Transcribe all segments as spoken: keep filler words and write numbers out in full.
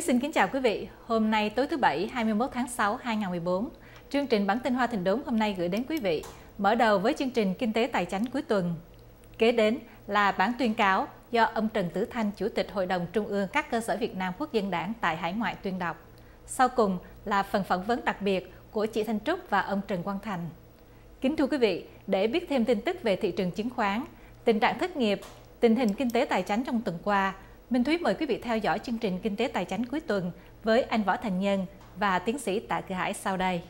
xin kính chào quý vị. Hôm nay tối thứ Bảy hai mươi mốt tháng sáu năm hai nghìn không trăm mười bốn, chương trình Bản tin Hoa Thịnh Đốn hôm nay gửi đến quý vị. Mở đầu với chương trình Kinh tế Tài chánh cuối tuần. Kế đến là bản tuyên cáo do ông Trần Tử Thanh, Chủ tịch Hội đồng Trung ương các cơ sở Việt Nam Quốc dân Đảng tại hải ngoại tuyên đọc. Sau cùng là phần phỏng vấn đặc biệt của chị Thanh Trúc và ông Trần Quang Thành. Kính thưa quý vị, để biết thêm tin tức về thị trường chứng khoán, tình trạng thất nghiệp, tình hình kinh tế tài chánh trong tuần qua, Minh Thúy mời quý vị theo dõi chương trình Kinh tế Tài chánh cuối tuần với anh Võ Thành Nhân và tiến sĩ Tạ Cự Hải sau đây.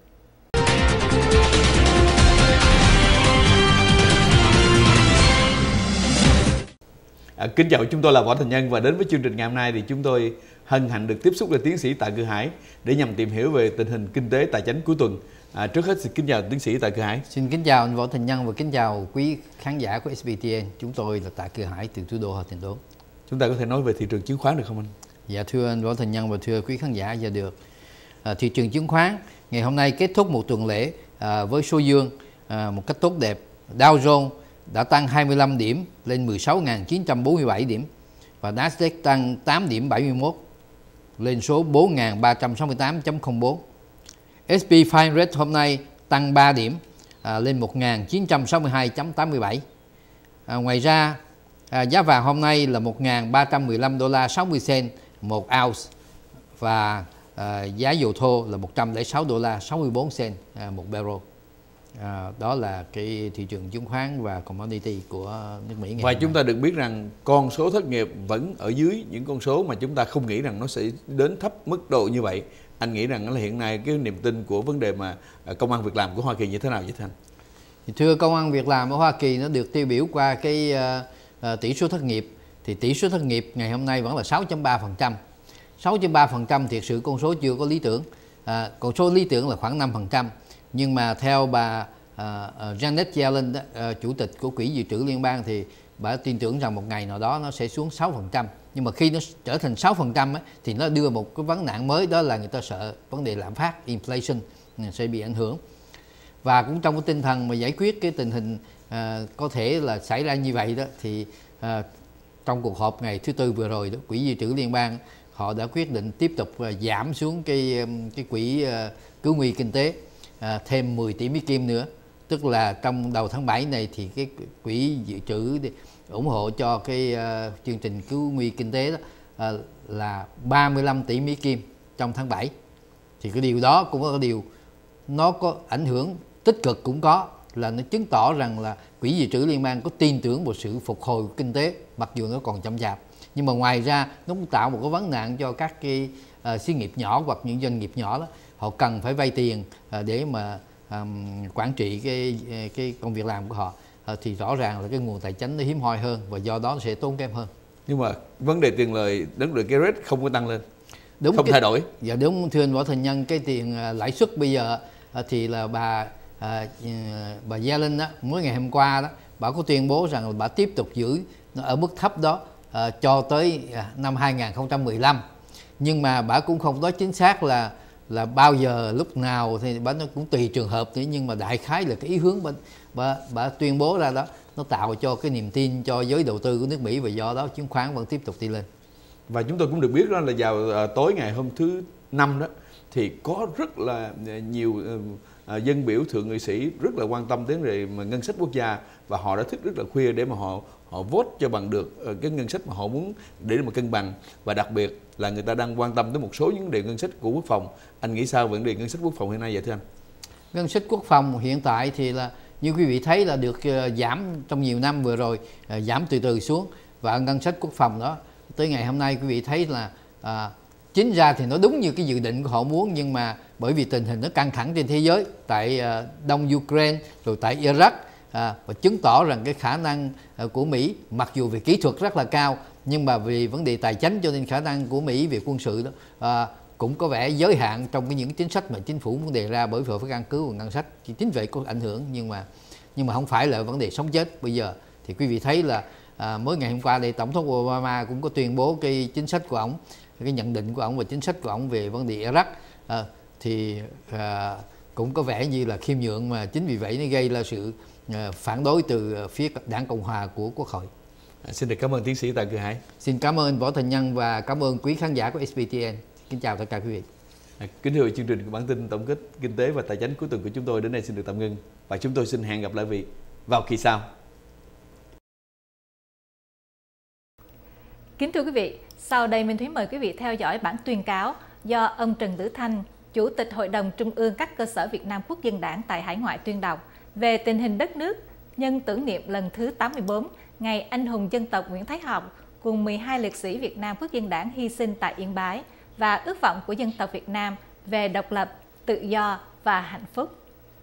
À, kính chào, chúng tôi là Võ Thành Nhân và đến với chương trình ngày hôm nay thì chúng tôi hân hạnh được tiếp xúc với tiến sĩ Tạ Cự Hải để nhằm tìm hiểu về tình hình kinh tế tài chánh cuối tuần. À, trước hết xin kính chào tiến sĩ Tạ Cự Hải. Xin kính chào anh Võ Thành Nhân và kính chào quý khán giả của ét bê tê en. Chúng tôi là Tạ Cự Hải từ thủ đô Hoa Thịnh Đốn. Chúng ta có thể nói về thị trường chứng khoán được không anh? Dạ thưa anh Võ Thành Nhân và thưa quý khán giả, dạ được. À, thị trường chứng khoán ngày hôm nay kết thúc một tuần lễ à, với số dương à, một cách tốt đẹp. Dow Jones đã tăng hai mươi lăm điểm lên mười sáu nghìn chín trăm bốn mươi bảy điểm và Nasdaq tăng tám điểm bảy mươi mốt lên số bốn nghìn ba trăm sáu mươi tám phẩy không bốn. ét pê năm trăm hôm nay tăng ba điểm à, lên một nghìn chín trăm sáu mươi hai phẩy tám mươi bảy. À, ngoài ra à, giá vàng hôm nay là một nghìn ba trăm mười lăm đô la sáu mươi cent một ounce và à, giá dầu thô là một trăm lẻ sáu đô la sáu mươi bốn cent à, một barrel. À, đó là cái thị trường chứng khoán và commodity của nước Mỹ ngày Và hôm chúng nay. ta được biết rằng con số thất nghiệp vẫn ở dưới những con số mà chúng ta không nghĩ rằng nó sẽ đến thấp mức độ như vậy. Anh nghĩ rằng là hiện nay cái niềm tin của vấn đề mà công ăn việc làm của Hoa Kỳ như thế nào vậy thưa anh? Thì thưa, công ăn việc làm ở Hoa Kỳ nó được tiêu biểu qua cái uh, uh, tỷ số thất nghiệp. Thì tỷ số thất nghiệp ngày hôm nay vẫn là sáu phẩy ba phần trăm. sáu phẩy ba phần trăm thiệt sự con số chưa có lý tưởng. À, con số lý tưởng là khoảng năm phần trăm. Nhưng mà theo bà uh, uh, Janet Yellen, đó, uh, chủ tịch của Quỹ dự trữ liên bang, thì bà tin tưởng rằng một ngày nào đó nó sẽ xuống sáu phần trăm. Nhưng mà khi nó trở thành sáu phần trăm thì nó đưa một cái vấn nạn mới, đó là người ta sợ vấn đề lạm phát, inflation sẽ bị ảnh hưởng. Và cũng trong cái tinh thần mà giải quyết cái tình hình uh, có thể là xảy ra như vậy đó, thì uh, trong cuộc họp ngày thứ Tư vừa rồi đó, Quỹ dự trữ liên bang họ đã quyết định tiếp tục uh, giảm xuống cái cái quỹ uh, cứu nguy kinh tế uh, thêm mười tỷ Mỹ Kim nữa. Tức là trong đầu tháng bảy này thì cái quỹ dự trữ ủng hộ cho cái uh, chương trình cứu nguy kinh tế đó uh, là ba mươi lăm tỷ Mỹ Kim trong tháng bảy. Thì cái điều đó cũng là cái điều nó có ảnh hưởng tích cực, cũng có là nó chứng tỏ rằng là Quỹ dự trữ liên bang có tin tưởng vào sự phục hồi của kinh tế, mặc dù nó còn chậm chạp. Nhưng mà ngoài ra nó cũng tạo một cái vấn nạn cho các cái uh, xí nghiệp nhỏ hoặc những doanh nghiệp nhỏ đó, họ cần phải vay tiền uh, để mà um, quản trị cái cái công việc làm của họ. Uh, thì rõ ràng là cái nguồn tài chính nó hiếm hoi hơn và do đó nó sẽ tốn kém hơn. Nhưng mà vấn đề tiền lời, vấn đề cái rate không có tăng lên, Đúng, không cái, thay đổi. Dạ đúng thưa anh Võ Thành Nhân, cái tiền uh, lãi suất bây giờ uh, thì là bà À, bà Yellen đó, mới ngày hôm qua đó, bà có tuyên bố rằng là bà tiếp tục giữ nó ở mức thấp đó à, cho tới à, năm hai nghìn không trăm mười lăm. Nhưng mà bà cũng không nói chính xác là là bao giờ, lúc nào, thì bà nó cũng tùy trường hợp nữa. Nhưng mà đại khái là cái ý hướng bà, bà, bà tuyên bố ra đó, nó tạo cho cái niềm tin cho giới đầu tư của nước Mỹ, và do đó chứng khoán vẫn tiếp tục đi lên. Và chúng tôi cũng được biết đó là vào uh, tối ngày hôm thứ Năm đó thì có rất là nhiều uh, À, dân biểu thượng nghị sĩ rất là quan tâm đến về mà ngân sách quốc gia, và họ đã thức rất là khuya để mà họ họ vote cho bằng được uh, cái ngân sách mà họ muốn để mà cân bằng. Và đặc biệt là người ta đang quan tâm tới một số những vấn đề ngân sách của quốc phòng. Anh nghĩ sao về vấn đề ngân sách quốc phòng hiện nay vậy thưa anh? Ngân sách quốc phòng hiện tại thì là như quý vị thấy là được uh, giảm trong nhiều năm vừa rồi, uh, giảm từ từ xuống. Và ngân sách quốc phòng đó tới ngày hôm nay quý vị thấy là uh, chính ra thì nó đúng như cái dự định của họ muốn, nhưng mà bởi vì tình hình nó căng thẳng trên thế giới, tại uh, Đông Ukraine rồi tại Iraq, uh, và chứng tỏ rằng cái khả năng uh, của Mỹ mặc dù về kỹ thuật rất là cao, nhưng mà vì vấn đề tài chính cho nên khả năng của Mỹ về quân sự đó uh, cũng có vẻ giới hạn trong cái những chính sách mà chính phủ muốn đề ra, bởi vì họ phải căn cứ vào ngân sách. Thì chính vậy có ảnh hưởng, nhưng mà nhưng mà không phải là vấn đề sống chết bây giờ. Thì quý vị thấy là uh, mới ngày hôm qua đây Tổng thống Obama cũng có tuyên bố cái chính sách của ông, cái nhận định của ông và chính sách của ông về vấn đề Iraq. À, thì à, cũng có vẻ như là khiêm nhượng, mà chính vì vậy nó gây ra sự à, phản đối từ phía đảng Cộng hòa của Quốc hội. À, xin được cảm ơn tiến sĩ Tạ Cự Hải. Xin cảm ơn Võ Thành Nhân và cảm ơn quý khán giả của ét bê tê en. Kính chào tất cả quý vị. À, kính thưa chương trình bản tin tổng kết kinh tế và tài chính cuối tuần của chúng tôi đến đây xin được tạm ngưng và chúng tôi xin hẹn gặp lại quý vị vào kỳ sau. Kính thưa quý vị, sau đây Minh Thúy mời quý vị theo dõi bản tuyên cáo do ông Trần Tử Thanh, Chủ tịch Hội đồng Trung ương các cơ sở Việt Nam Quốc dân Đảng tại hải ngoại tuyên đọc về tình hình đất nước nhân tưởng niệm lần thứ tám mươi tư ngày anh hùng dân tộc Nguyễn Thái Học cùng mười hai liệt sĩ Việt Nam Quốc dân Đảng hy sinh tại Yên Bái và ước vọng của dân tộc Việt Nam về độc lập, tự do và hạnh phúc.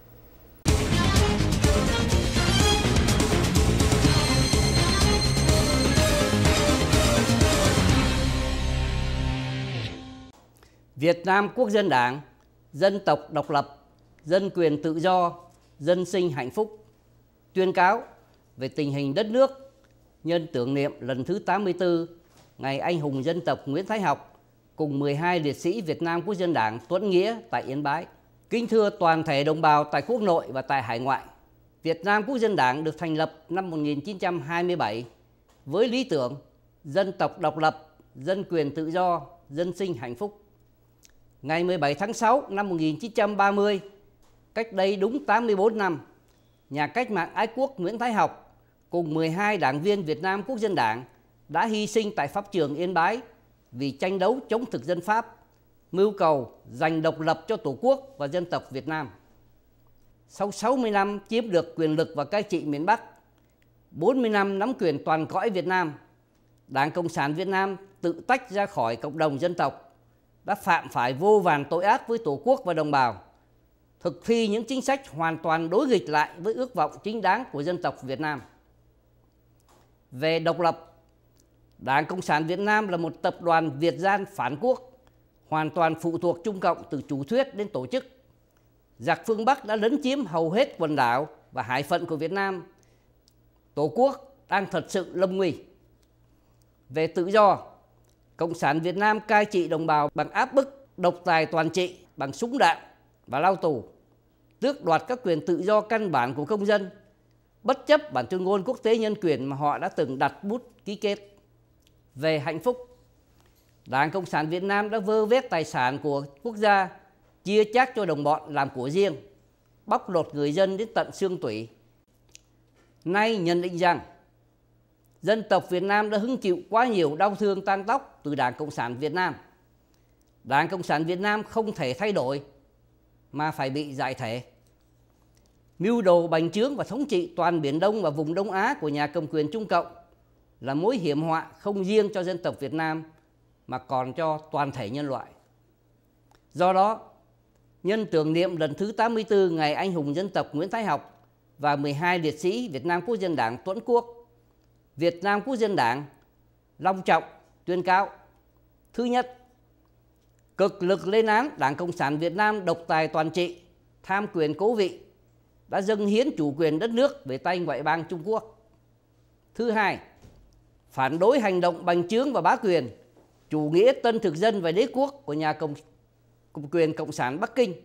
Việt Nam Quốc dân Đảng, dân tộc độc lập, dân quyền tự do, dân sinh hạnh phúc. Tuyên cáo về tình hình đất nước nhân tưởng niệm lần thứ tám mươi tư ngày anh hùng dân tộc Nguyễn Thái Học cùng mười hai liệt sĩ Việt Nam Quốc dân Đảng tuẫn nghĩa tại Yên Bái. Kính thưa toàn thể đồng bào tại quốc nội và tại hải ngoại, Việt Nam Quốc dân Đảng được thành lập năm một nghìn chín trăm hai mươi bảy với lý tưởng dân tộc độc lập, dân quyền tự do, dân sinh hạnh phúc. Ngày mười bảy tháng sáu năm một nghìn chín trăm ba mươi, cách đây đúng tám mươi tư năm, nhà cách mạng ái quốc Nguyễn Thái Học cùng mười hai đảng viên Việt Nam Quốc dân Đảng đã hy sinh tại pháp trường Yên Bái vì tranh đấu chống thực dân Pháp, mưu cầu giành độc lập cho Tổ quốc và dân tộc Việt Nam. Sau sáu mươi năm chiếm được quyền lực và cai trị miền Bắc, bốn mươi năm nắm quyền toàn cõi Việt Nam, Đảng Cộng sản Việt Nam tự tách ra khỏi cộng đồng dân tộc, đã phạm phải vô vàn tội ác với Tổ quốc và đồng bào, thực thi những chính sách hoàn toàn đối nghịch lại với ước vọng chính đáng của dân tộc Việt Nam. Về độc lập, Đảng Cộng sản Việt Nam là một tập đoàn Việt gian phản quốc, hoàn toàn phụ thuộc Trung Cộng từ chủ thuyết đến tổ chức. Giặc phương Bắc đã lấn chiếm hầu hết quần đảo và hải phận của Việt Nam. Tổ quốc đang thật sự lâm nguy. Về tự do, Cộng sản Việt Nam cai trị đồng bào bằng áp bức, độc tài toàn trị, bằng súng đạn và lao tù, tước đoạt các quyền tự do căn bản của công dân, bất chấp bản tuyên ngôn quốc tế nhân quyền mà họ đã từng đặt bút ký kết. Về hạnh phúc, Đảng Cộng sản Việt Nam đã vơ vét tài sản của quốc gia, chia chác cho đồng bọn làm của riêng, bóc lột người dân đến tận xương tủy. Nay nhận định rằng, dân tộc Việt Nam đã hứng chịu quá nhiều đau thương tang tóc từ Đảng Cộng sản Việt Nam. Đảng Cộng sản Việt Nam không thể thay đổi mà phải bị giải thể. Mưu đồ bành trướng và thống trị toàn Biển Đông và vùng Đông Á của nhà cầm quyền Trung Cộng là mối hiểm họa không riêng cho dân tộc Việt Nam mà còn cho toàn thể nhân loại. Do đó, nhân tưởng niệm lần thứ tám mươi tư ngày anh hùng dân tộc Nguyễn Thái Học và mười hai liệt sĩ Việt Nam Quốc dân Đảng tuẫn quốc, Việt Nam Quốc dân Đảng long trọng tuyên cáo: thứ nhất, cực lực lên án Đảng Cộng sản Việt Nam độc tài toàn trị, tham quyền cố vị, đã dâng hiến chủ quyền đất nước về tay ngoại bang Trung Quốc. Thứ hai, phản đối hành động bành trướng và bá quyền, chủ nghĩa tân thực dân và đế quốc của nhà cầm quyền Cộng sản Bắc Kinh.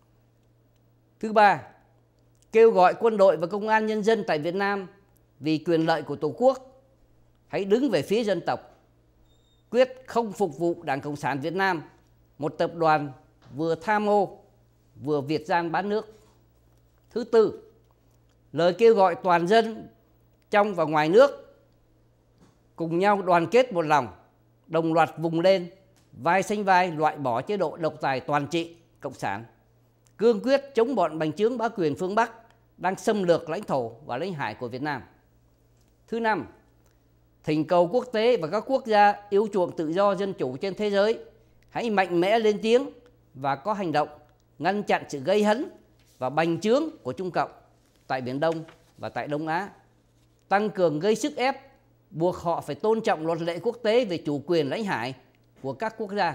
Thứ ba, kêu gọi quân đội và công an nhân dân tại Việt Nam vì quyền lợi của Tổ quốc hãy đứng về phía dân tộc, quyết không phục vụ Đảng Cộng sản Việt Nam, một tập đoàn vừa tham ô vừa Việt gian bán nước. Thứ tư, lời kêu gọi toàn dân trong và ngoài nước cùng nhau đoàn kết một lòng, đồng loạt vùng lên, vai sánh vai loại bỏ chế độ độc tài toàn trị Cộng sản, cương quyết chống bọn bành trướng bá quyền phương Bắc đang xâm lược lãnh thổ và lãnh hải của Việt Nam. Thứ năm, thỉnh cầu quốc tế và các quốc gia yêu chuộng tự do dân chủ trên thế giới hãy mạnh mẽ lên tiếng và có hành động ngăn chặn sự gây hấn và bành trướng của Trung Cộng tại Biển Đông và tại Đông Á, tăng cường gây sức ép buộc họ phải tôn trọng luật lệ quốc tế về chủ quyền lãnh hải của các quốc gia.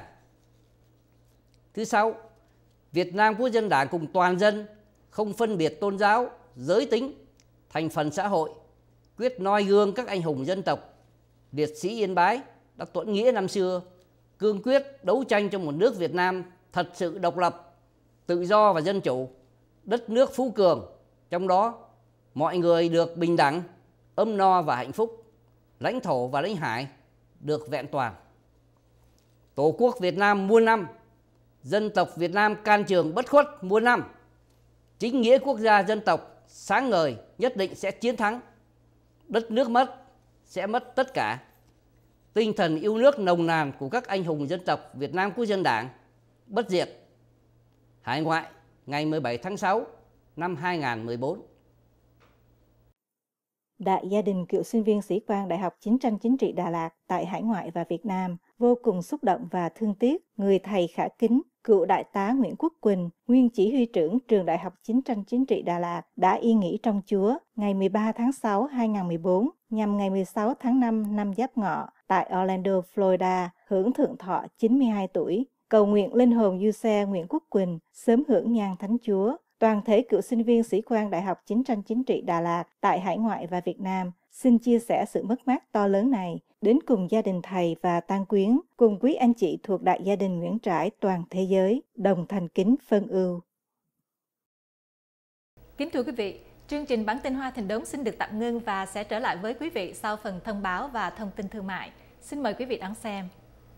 Thứ sáu, Việt Nam Quốc dân Đảng cùng toàn dân không phân biệt tôn giáo, giới tính, thành phần xã hội, quyết noi gương các anh hùng dân tộc, liệt sĩ Yên Bái đã tuẫn nghĩa năm xưa, cương quyết đấu tranh cho một nước Việt Nam thật sự độc lập, tự do và dân chủ, đất nước phú cường, trong đó mọi người được bình đẳng, ấm no và hạnh phúc. lãnh thổ và lãnh hải được vẹn toàn. Tổ quốc Việt Nam muôn năm, dân tộc Việt Nam can trường bất khuất muôn năm. Chính nghĩa quốc gia dân tộc sáng ngời nhất định sẽ chiến thắng. Đất nước mất sẽ mất tất cả. Tinh thần yêu nước nồng nàn của các anh hùng dân tộc Việt Nam Quốc dân Đảng bất diệt. Hải ngoại ngày mười bảy tháng sáu năm hai nghìn không trăm mười bốn. Đại gia đình cựu sinh viên sĩ quan Đại học Chiến tranh Chính trị Đà Lạt tại hải ngoại và Việt Nam vô cùng xúc động và thương tiếc người thầy khả kính, cựu đại tá Nguyễn Quốc Quỳnh, nguyên chỉ huy trưởng trường Đại học Chiến tranh Chính trị Đà Lạt đã yên nghỉ trong Chúa ngày mười ba tháng sáu năm hai nghìn không trăm mười bốn nhằm ngày mười sáu tháng năm năm Giáp Ngọ tại Orlando, Florida, hưởng thượng thọ chín mươi hai tuổi. Cầu nguyện linh hồn du xe Nguyễn Quốc Quỳnh sớm hưởng nhang thánh Chúa. Toàn thể cựu sinh viên sĩ quan Đại học Chiến tranh Chính trị Đà Lạt tại hải ngoại và Việt Nam xin chia sẻ sự mất mát to lớn này đến cùng gia đình thầy và tang quyến, cùng quý anh chị thuộc đại gia đình Nguyễn Trãi toàn thế giới, đồng thành kính phân ưu. Kính thưa quý vị, chương trình Bản tin Hoa Thịnh Đốn xin được tạm ngưng và sẽ trở lại với quý vị sau phần thông báo và thông tin thương mại. Xin mời quý vị đón xem.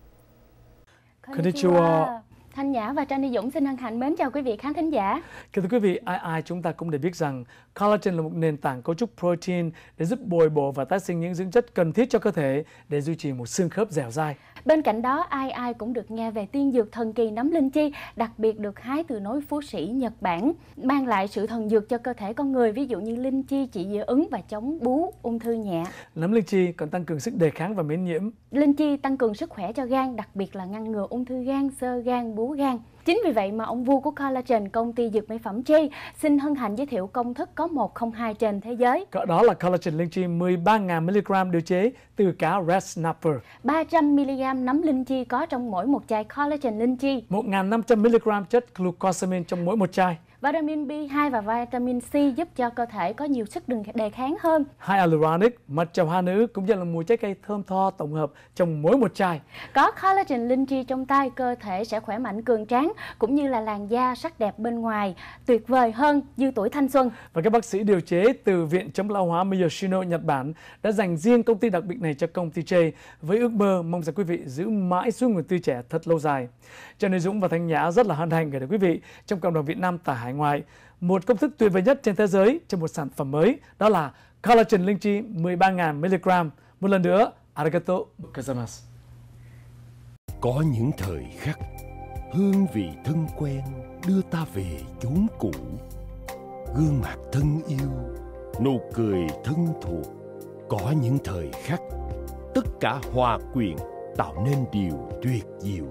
Konnichiwa. Thanh Nhã và Trân Đi Dũng xin hân hạnh mến chào quý vị khán thính giả. Kính thưa quý vị, ai ai chúng ta cũng đều biết rằng collagen là một nền tảng cấu trúc protein để giúp bồi bổ và tái sinh những dưỡng chất cần thiết cho cơ thể để duy trì một xương khớp dẻo dai. Bên cạnh đó, ai ai cũng được nghe về tiên dược thần kỳ nấm linh chi, đặc biệt được hái từ núi Phú Sĩ, Nhật Bản, mang lại sự thần dược cho cơ thể con người, ví dụ như linh chi trị dị ứng và chống bú, ung thư nhẹ. Nấm linh chi còn tăng cường sức đề kháng và miễn nhiễm. Linh chi tăng cường sức khỏe cho gan, đặc biệt là ngăn ngừa ung thư gan, xơ gan, bú gan. Chính vì vậy mà ông vua của collagen, công ty dược mỹ phẩm J, xin hân hạnh giới thiệu công thức có một không hai trên thế giới. Đó là collagen linh chi mười ba nghìn mi-li-gam điều chế từ cá Red Snapper. ba trăm mi-li-gam nấm linh chi có trong mỗi một chai collagen linh chi. một nghìn năm trăm mi-li-gam chất glucosamine trong mỗi một chai. Vitamin B hai và vitamin C giúp cho cơ thể có nhiều sức đề kháng hơn. Hyaluronic, mật trầu hoa nữ cũng như là mùi trái cây thơm tho tổng hợp trong mỗi một chai. Có collagen linh chi trong tay, cơ thể sẽ khỏe mạnh cường tráng cũng như là làn da sắc đẹp bên ngoài tuyệt vời hơn như tuổi thanh xuân. Và các bác sĩ điều chế từ Viện Chống lão hóa Miyoshino, Nhật Bản đã dành riêng công ty đặc biệt này cho công ty J với ước mơ mong rằng quý vị giữ mãi suốt nguồn tươi trẻ thật lâu dài. Trần Đình Dũng và Thanh Nhã rất là hân hạnh gửi đến quý vị trong cộng đồng Việt Nam tại hải ngoại một công thức tuyệt vời nhất trên thế giới cho một sản phẩm mới, đó là collagen linh chi mười ba nghìn mi-li-gam. Một lần nữa, arigato gozaimasu. Có những thời khắc hương vị thân quen đưa ta về chốn cũ, gương mặt thân yêu, nụ cười thân thuộc. Có những thời khắc tất cả hòa quyện tạo nên điều tuyệt diệu.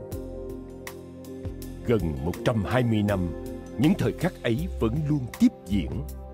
Gần một trăm hai mươi năm, những thời khắc ấy vẫn luôn tiếp diễn.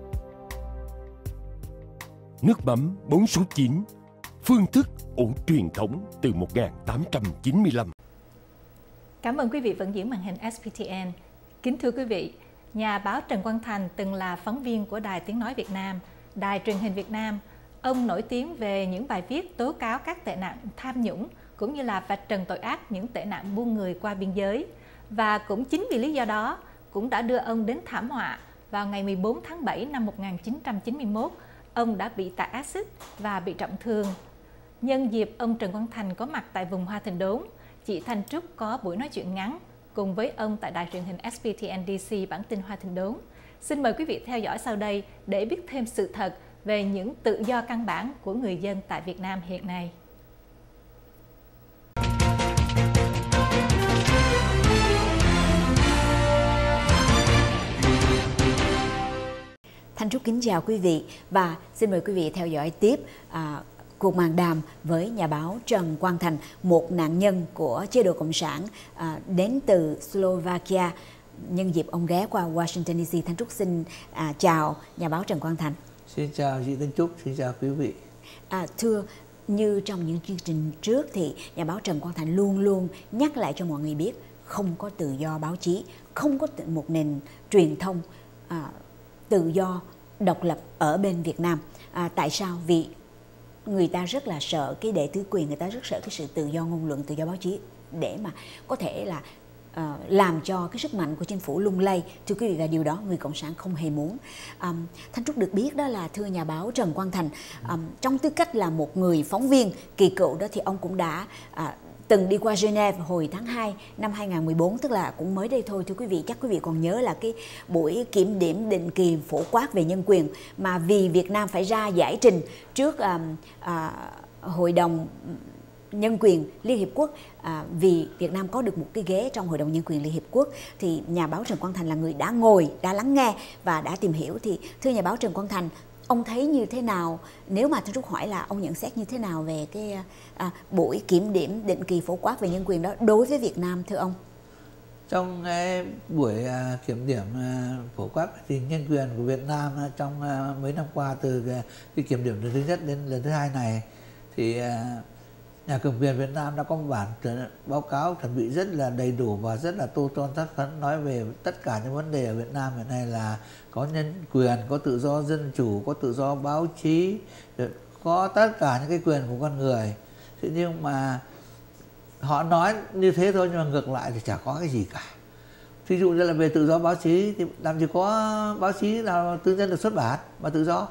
Nước mắm bốn số chín, phương thức ủ truyền thống từ một nghìn tám trăm chín mươi lăm. Cảm ơn quý vị vẫn giữ màn hình ét pê tê en. Kính thưa quý vị, nhà báo Trần Quang Thành từng là phóng viên của Đài Tiếng Nói Việt Nam, Đài Truyền hình Việt Nam. Ông nổi tiếng về những bài viết tố cáo các tệ nạn tham nhũng cũng như là vạch trần tội ác những tệ nạn buôn người qua biên giới. Và cũng chính vì lý do đó cũng đã đưa ông đến thảm họa. Vào ngày mười bốn tháng bảy năm một nghìn chín trăm chín mươi mốt, ông đã bị tạt axit và bị trọng thương. Nhân dịp ông Trần Quang Thành có mặt tại vùng Hoa Thịnh Đốn, chị Thanh Trúc có buổi nói chuyện ngắn cùng với ông tại đài truyền hình ét pê tê en đê xê bản tin Hoa Thịnh Đốn. Xin mời quý vị theo dõi sau đây để biết thêm sự thật về những tự do căn bản của người dân tại Việt Nam hiện nay. Thanh Trúc kính chào quý vị và xin mời quý vị theo dõi tiếp à, cuộc màn đàm với nhà báo Trần Quang Thành, một nạn nhân của chế độ Cộng sản à, đến từ Slovakia. Nhân dịp ông ghé qua Washington đê xê, Thanh Trúc xin à, chào nhà báo Trần Quang Thành. Xin chào chị Thanh Trúc, xin chào quý vị. À, thưa, như trong những chương trình trước thì nhà báo Trần Quang Thành luôn luôn nhắc lại cho mọi người biết không có tự do báo chí, không có một nền truyền thông à, tự do, độc lập ở bên Việt Nam. À, tại sao? Vì người ta rất là sợ cái đệ tứ quyền, người ta rất sợ cái sự tự do ngôn luận, tự do báo chí để mà có thể là uh, làm cho cái sức mạnh của chính phủ lung lay. Thưa quý vị, và điều đó người Cộng sản không hề muốn. Um, Thanh Trúc được biết đó là thưa nhà báo Trần Quang Thành, um, trong tư cách là một người phóng viên kỳ cựu đó thì ông cũng đã uh, từng đi qua Geneva hồi tháng hai năm hai nghìn không trăm mười bốn, tức là cũng mới đây thôi. Thưa quý vị, chắc quý vị còn nhớ là cái buổi kiểm điểm định kỳ phổ quát về nhân quyền mà vì Việt Nam phải ra giải trình trước uh, uh, Hội đồng Nhân quyền Liên Hiệp Quốc, à, vì Việt Nam có được một cái ghế trong Hội đồng Nhân quyền Liên Hiệp Quốc, thì nhà báo Trần Quang Thành là người đã ngồi, đã lắng nghe và đã tìm hiểu. Thì thưa nhà báo Trần Quang Thành, ông thấy như thế nào, nếu mà Thanh Trúc hỏi là ông nhận xét như thế nào về cái à, buổi kiểm điểm định kỳ phổ quát về nhân quyền đó đối với Việt Nam thưa ông? Trong cái buổi à, kiểm điểm à, phổ quát về nhân quyền của Việt Nam à, trong à, mấy năm qua, từ cái, cái kiểm điểm lần thứ nhất đến lần thứ hai này, thì à, nhà cầm quyền Việt Nam đã có một bản báo cáo chuẩn bị rất là đầy đủ và rất là tô toan thắt phấn, nói về tất cả những vấn đề ở Việt Nam hiện nay là có nhân quyền, có tự do dân chủ, có tự do báo chí, có tất cả những cái quyền của con người. Thế nhưng mà họ nói như thế thôi, nhưng mà ngược lại thì chả có cái gì cả. Ví dụ như là về tự do báo chí thì làm gì có báo chí nào tư nhân được xuất bản mà tự do.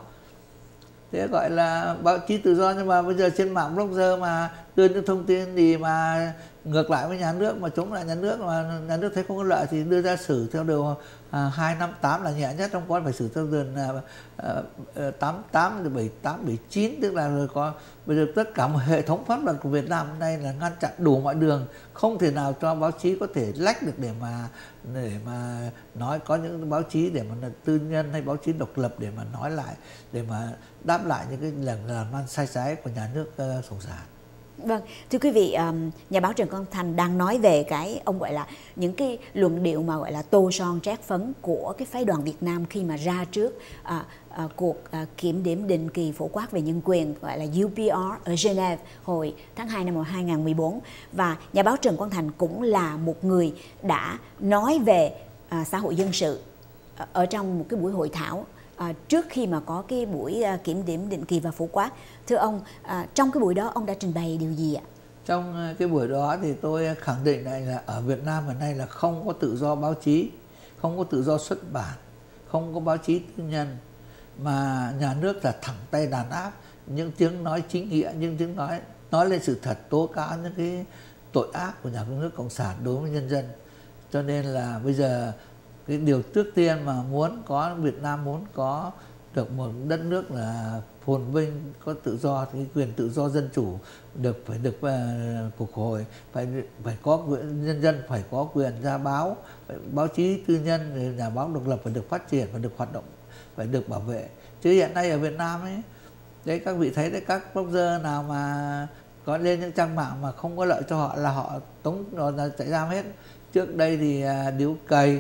Thế gọi là báo chí tự do, nhưng mà bây giờ trên mạng blogger mà đưa những thông tin gì mà ngược lại với nhà nước, mà chống lại nhà nước, mà nhà nước thấy không có lợi thì đưa ra xử theo điều à, hai năm tám là nhẹ nhất, trong có phải xử theo điều à, à, tám tám, bảy tám, bảy chín, tức là rồi có bây giờ tất cả một hệ thống pháp luật của Việt Nam hôm nay là ngăn chặn đủ mọi đường, không thể nào cho báo chí có thể lách được để mà để mà nói. Có những báo chí để mà tư nhân hay báo chí độc lập để mà nói lại, để mà đáp lại những cái lần làm ăn sai trái của nhà nước uh, Cộng sản. Vâng, thưa quý vị, um, nhà báo Trần Quang Thành đang nói về cái ông gọi là những cái luận điệu mà gọi là tô son trét phấn của cái phái đoàn Việt Nam khi mà ra trước à, à, cuộc à, kiểm điểm định kỳ phổ quát về nhân quyền gọi là U P R ở Geneva hồi tháng hai năm hai nghìn không trăm mười bốn. Và nhà báo Trần Quang Thành cũng là một người đã nói về à, xã hội dân sự ở trong một cái buổi hội thảo À, trước khi mà có cái buổi à, kiểm điểm định kỳ và phổ quát. Thưa ông, à, trong cái buổi đó ông đã trình bày điều gì ạ? Trong cái buổi đó thì tôi khẳng định lại là ở Việt Nam hiện nay là không có tự do báo chí, không có tự do xuất bản, không có báo chí tư nhân, mà nhà nước là thẳng tay đàn áp những tiếng nói chính nghĩa, những tiếng nói nói lên sự thật, tố cáo những cái tội ác của nhà nước Cộng sản đối với nhân dân. Cho nên là bây giờ cái điều trước tiên mà muốn có, Việt Nam muốn có được một đất nước là phồn vinh, có tự do, thì cái quyền tự do dân chủ được phải được uh, phục hồi, phải phải có quyền, nhân dân phải có quyền ra báo, phải, báo chí tư nhân, nhà báo độc lập phải được phát triển, phải được hoạt động, phải được bảo vệ. Chứ hiện nay ở Việt Nam ấy, đấy các vị thấy đấy, các blogger nào mà có lên những trang mạng mà không có lợi cho họ là họ tống là chạy giam hết. Trước đây thì uh, Điếu Cày,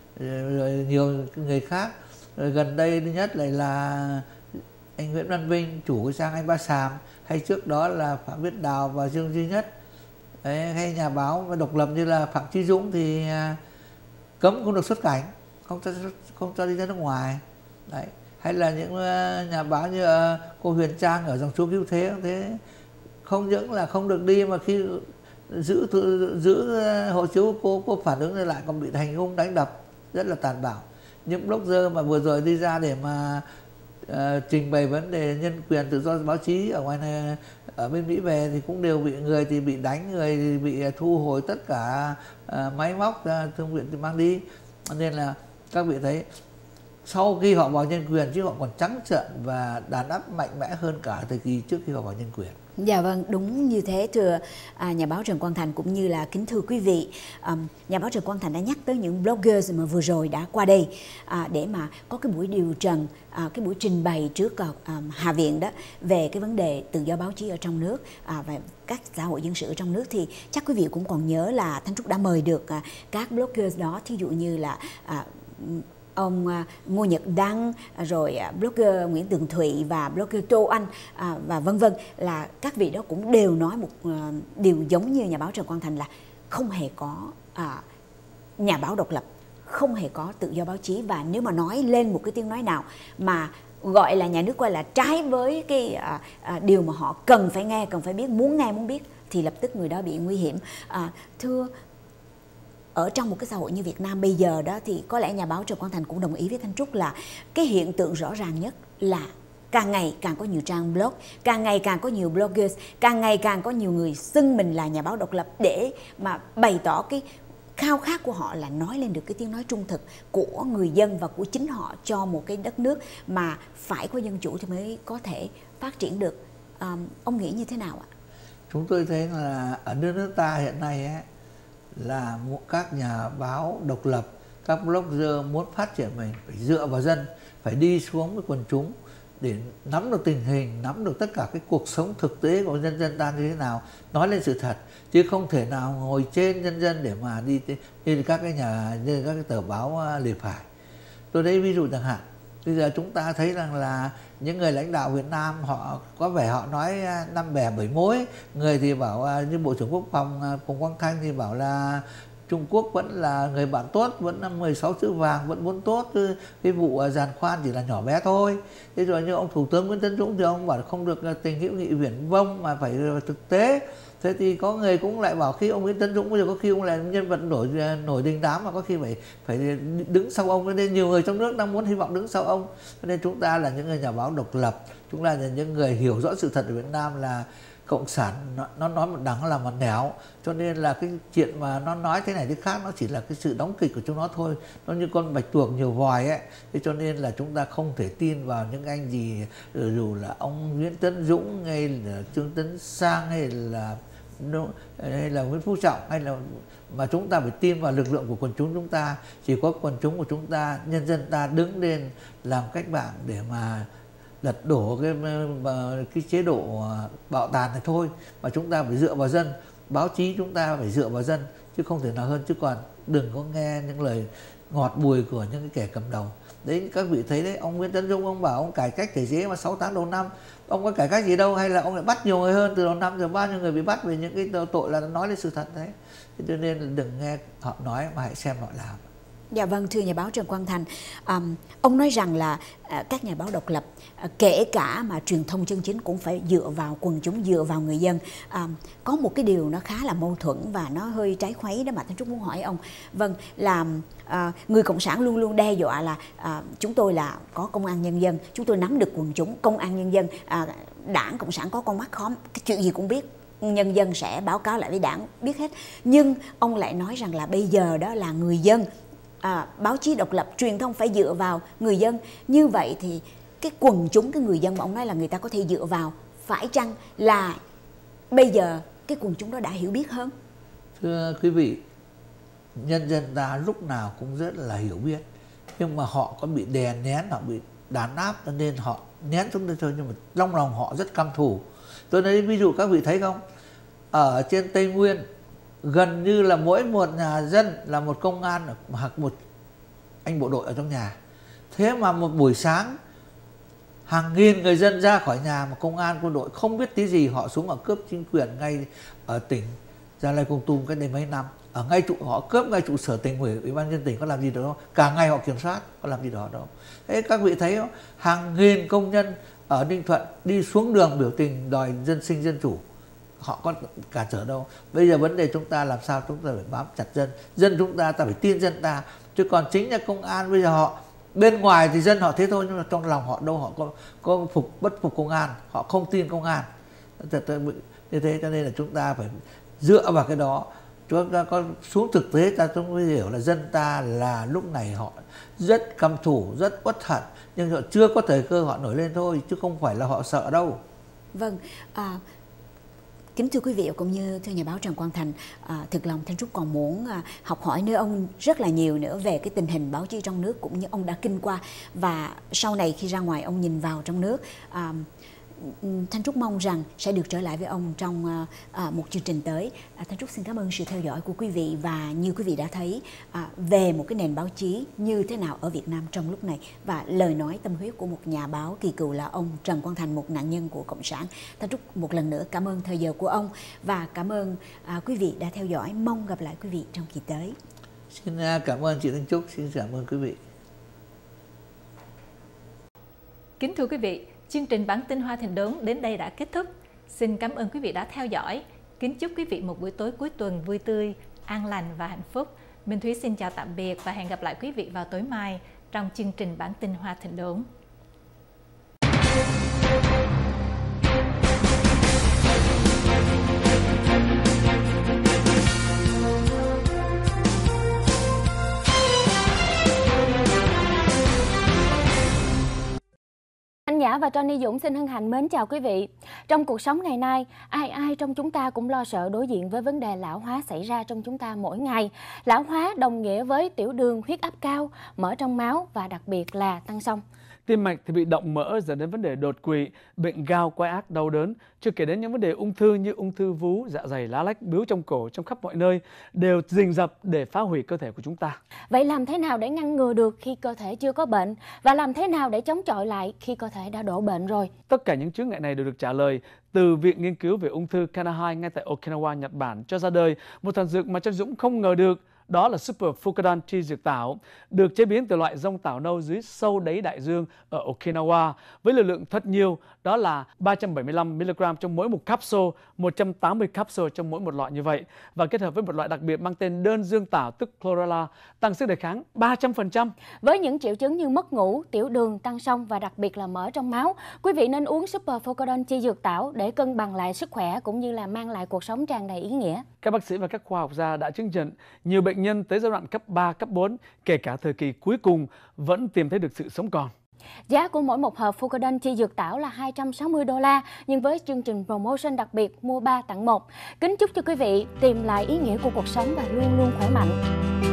rồi nhiều người khác, rồi gần đây nhất lại là anh Nguyễn Văn Vinh, chủ cái trang Anh Ba Xàm, hay trước đó là Phạm Viết Đào và Dương Duy Nhất. Đấy, hay nhà báo độc lập như là Phạm Chí Dũng thì cấm không được xuất cảnh, không cho, không cho đi ra nước ngoài. Đấy. Hay là những nhà báo như cô Huyền Trang ở dòng Chúa Cứu Thế cũng thế, không những là không được đi mà khi giữ giữ hộ chiếu cô cô phản ứng lại còn bị hành hung đánh đập rất là tàn bạo. Những blogger mà vừa rồi đi ra để mà uh, trình bày vấn đề nhân quyền tự do báo chí ở ngoài này, ở bên Mỹ về thì cũng đều bị, người thì bị đánh, người thì bị thu hồi tất cả uh, máy móc uh, thương viện thì mang đi. Nên là các vị thấy sau khi họ vào nhân quyền chứ họ còn trắng trợn và đàn áp mạnh mẽ hơn cả thời kỳ trước khi họ vào nhân quyền. Dạ vâng, đúng như thế thưa à, nhà báo Trần Quang Thành cũng như là kính thưa quý vị. À, nhà báo Trần Quang Thành đã nhắc tới những bloggers mà vừa rồi đã qua đây à, để mà có cái buổi điều trần, à, cái buổi trình bày trước à, Hạ viện đó về cái vấn đề tự do báo chí ở trong nước à, và các xã hội dân sự ở trong nước. Thì chắc quý vị cũng còn nhớ là Thanh Trúc đã mời được à, các bloggers đó, thí dụ như là à, ông Ngô Nhật Đăng, rồi blogger Nguyễn Tường Thụy và blogger Tô Anh à, và vân vân, là các vị đó cũng đều nói một uh, điều giống như nhà báo Trần Quang Thành là không hề có à, nhà báo độc lập, không hề có tự do báo chí, và nếu mà nói lên một cái tiếng nói nào mà gọi là nhà nước coi là trái với cái à, à, điều mà họ cần phải nghe, cần phải biết, muốn nghe muốn biết, thì lập tức người đó bị nguy hiểm. À, thưa ở trong một cái xã hội như Việt Nam bây giờ đó, thì có lẽ nhà báo Trần Quang Thành cũng đồng ý với Thanh Trúc là cái hiện tượng rõ ràng nhất là càng ngày càng có nhiều trang blog, càng ngày càng có nhiều bloggers, càng ngày càng có nhiều người xưng mình là nhà báo độc lập để mà bày tỏ cái khao khát của họ là nói lên được cái tiếng nói trung thực của người dân và của chính họ cho một cái đất nước mà phải có dân chủ thì mới có thể phát triển được. À, ông nghĩ như thế nào ạ? Chúng tôi thấy là ở nước nước ta hiện nay ấy, là các nhà báo độc lập, các blogger muốn phát triển mình phải dựa vào dân, phải đi xuống với quần chúng để nắm được tình hình, nắm được tất cả cái cuộc sống thực tế của nhân dân ta như thế nào, nói lên sự thật, chứ không thể nào ngồi trên nhân dân để mà đi như các cái nhà như các cái tờ báo lề phải. Tôi lấy ví dụ chẳng hạn, bây giờ chúng ta thấy rằng là những người lãnh đạo Việt Nam họ có vẻ họ nói năm bè bảy mối, người thì bảo như Bộ trưởng Quốc phòng Phùng Quang Thanh thì bảo là Trung Quốc vẫn là người bạn tốt, vẫn là mười sáu chữ vàng, vẫn muốn tốt, cái vụ giàn khoan chỉ là nhỏ bé thôi. Thế rồi như ông Thủ tướng Nguyễn Tấn Dũng thì ông bảo không được tình hữu nghị viển vông mà phải thực tế. Thế thì có người cũng lại bảo khi ông Nguyễn Tấn Dũng bây giờ có khi ông là nhân vật nổi nổi đình đám mà có khi phải phải đứng sau ông, nên nhiều người trong nước đang muốn hy vọng đứng sau ông. Cho nên chúng ta là những người nhà báo độc lập, chúng ta là những người hiểu rõ sự thật ở Việt Nam là cộng sản nó, nó nói một đằng là một nẻo, cho nên là cái chuyện mà nó nói thế này thế khác nó chỉ là cái sự đóng kịch của chúng nó thôi, nó như con bạch tuộc nhiều vòi ấy. Thế cho nên là chúng ta không thể tin vào những anh gì dù là ông Nguyễn Tấn Dũng hay là Trương Tấn Sang hay là hay là Nguyễn Phú Trọng, hay là mà chúng ta phải tin vào lực lượng của quần chúng chúng ta. Chỉ có quần chúng của chúng ta, nhân dân ta đứng lên làm cách mạng để mà lật đổ cái, cái chế độ bạo tàn này thôi, mà chúng ta phải dựa vào dân. Báo chí chúng ta phải dựa vào dân chứ không thể nào hơn. Chứ còn đừng có nghe những lời ngọt bùi của những cái kẻ cầm đầu. Đấy, các vị thấy đấy, ông Nguyễn Tấn Dũng ông bảo ông cải cách thể chế mà sáu tháng đầu năm ông có cải cách gì đâu, hay là ông lại bắt nhiều người hơn từ đầu năm, rồi bao nhiêu người bị bắt vì những cái tội là nói lên sự thật đấy. Thế cho nên là đừng nghe họ nói mà hãy xem họ làm. Dạ vâng, thưa nhà báo Trần Quang Thành, um, ông nói rằng là uh, các nhà báo độc lập, uh, kể cả mà truyền thông chân chính cũng phải dựa vào quần chúng, dựa vào người dân. Um, có một cái điều nó khá là mâu thuẫn và nó hơi trái khuấy đó mà Thanh Trúc muốn hỏi ông. Vâng, là uh, người Cộng sản luôn luôn đe dọa là uh, chúng tôi là có công an nhân dân, chúng tôi nắm được quần chúng, công an nhân dân, uh, đảng Cộng sản có con mắt khóm, cái chuyện gì cũng biết. Nhân dân sẽ báo cáo lại với đảng biết hết. Nhưng ông lại nói rằng là bây giờ đó là người dân, À, báo chí độc lập, truyền thông phải dựa vào người dân. Như vậy thì cái quần chúng, cái người dân mà ông nói là người ta có thể dựa vào, phải chăng là bây giờ cái quần chúng đó đã hiểu biết hơn? Thưa quý vị, nhân dân ta lúc nào cũng rất là hiểu biết, nhưng mà họ có bị đè nén, họ bị đàn áp cho nên họ nén chúng tôi thôi, nhưng mà trong lòng họ rất căm thù. Tôi nói ví dụ các vị thấy không, ở trên Tây Nguyên gần như là mỗi một nhà dân là một công an hoặc một anh bộ đội ở trong nhà. Thế mà một buổi sáng hàng nghìn người dân ra khỏi nhà mà công an quân đội không biết tí gì, họ xuống họ cướp chính quyền ngay ở tỉnh Gia Lai Kon Tum cách đây mấy năm. Ở ngay trụ họ cướp ngay trụ sở tỉnh ủy, ủy ban nhân dân tỉnh có làm gì được đâu, cả ngày họ kiểm soát có làm gì đó đâu. Thế các vị thấy không, hàng nghìn công nhân ở Ninh Thuận đi xuống đường biểu tình đòi dân sinh dân chủ, họ có cản trở đâu. Bây giờ vấn đề chúng ta làm sao chúng ta phải bám chặt dân, dân chúng ta ta phải tin dân ta, chứ còn chính là công an bây giờ họ bên ngoài thì dân họ thế thôi, nhưng mà trong lòng họ đâu họ có có phục bất phục công an, họ không tin công an. Như thế cho nên là chúng ta phải dựa vào cái đó. Chúng ta có xuống thực tế ta chúng mới hiểu là dân ta là lúc này họ rất căm thù, rất uất hận, nhưng họ chưa có thời cơ họ nổi lên thôi, chứ không phải là họ sợ đâu. Vâng, à, kính thưa quý vị cũng như thưa nhà báo Trần Quang Thành, à, thực lòng Thanh Trúc còn muốn à, học hỏi nơi ông rất là nhiều nữa về cái tình hình báo chí trong nước cũng như ông đã kinh qua, và sau này khi ra ngoài ông nhìn vào trong nước, à, Thanh Trúc mong rằng sẽ được trở lại với ông trong à, à, một chương trình tới. À, Thanh Trúc xin cảm ơn sự theo dõi của quý vị, và như quý vị đã thấy à, về một cái nền báo chí như thế nào ở Việt Nam trong lúc này, và lời nói tâm huyết của một nhà báo kỳ cựu là ông Trần Quang Thành, một nạn nhân của Cộng sản. Thanh Trúc một lần nữa cảm ơn thời giờ của ông và cảm ơn à, quý vị đã theo dõi. Mong gặp lại quý vị trong kỳ tới. Xin cảm ơn chị Thanh Trúc, xin cảm ơn quý vị. Kính thưa quý vị, chương trình Bản tin Hoa Thịnh Đốn đến đây đã kết thúc. Xin cảm ơn quý vị đã theo dõi. Kính chúc quý vị một buổi tối cuối tuần vui tươi, an lành và hạnh phúc. Minh Thúy xin chào tạm biệt và hẹn gặp lại quý vị vào tối mai trong chương trình Bản tin Hoa Thịnh Đốn. Anh Nhã và Tony Dũng xin hân hạnh mến chào quý vị. Trong cuộc sống ngày nay, ai ai trong chúng ta cũng lo sợ đối diện với vấn đề lão hóa xảy ra trong chúng ta mỗi ngày. Lão hóa đồng nghĩa với tiểu đường, huyết áp cao, mỡ trong máu và đặc biệt là tăng xông. Tim mạch thì bị động mỡ dẫn đến vấn đề đột quỵ, bệnh gout, quai ác, đau đớn. Chưa kể đến những vấn đề ung thư như ung thư vú, dạ dày, lá lách, bướu trong cổ, trong khắp mọi nơi đều rình rập để phá hủy cơ thể của chúng ta. Vậy làm thế nào để ngăn ngừa được khi cơ thể chưa có bệnh? Và làm thế nào để chống chọi lại khi cơ thể đã đổ bệnh rồi? Tất cả những chướng ngại này đều được trả lời từ Viện Nghiên cứu về ung thư Kanahai ngay tại Okinawa, Nhật Bản cho ra đời một thần dược mà Trân Dũng không ngờ được. Đó là Super Fucodan Tea dược tảo, được chế biến từ loại dông tảo nâu dưới sâu đáy đại dương ở Okinawa với liều lượng thật nhiều, đó là ba trăm bảy mươi lăm mi-li-gam trong mỗi một capsule, một trăm tám mươi capsule trong mỗi một lọ như vậy, và kết hợp với một loại đặc biệt mang tên đơn dương tảo tức chlorella, tăng sức đề kháng ba trăm phần trăm. Với những triệu chứng như mất ngủ, tiểu đường, tăng xông và đặc biệt là mỡ trong máu, quý vị nên uống Super Fucodan Tea dược tảo để cân bằng lại sức khỏe cũng như là mang lại cuộc sống tràn đầy ý nghĩa. Các bác sĩ và các khoa học gia đã chứng nhận nhiều bệnh nhân tới giai đoạn cấp ba, cấp bốn, kể cả thời kỳ cuối cùng vẫn tìm thấy được sự sống còn. Giá của mỗi một hộp Fucodan Tea dược tảo là hai trăm sáu mươi đô la, nhưng với chương trình promotion đặc biệt mua ba tặng một. Kính chúc cho quý vị tìm lại ý nghĩa của cuộc sống và luôn luôn khỏe mạnh.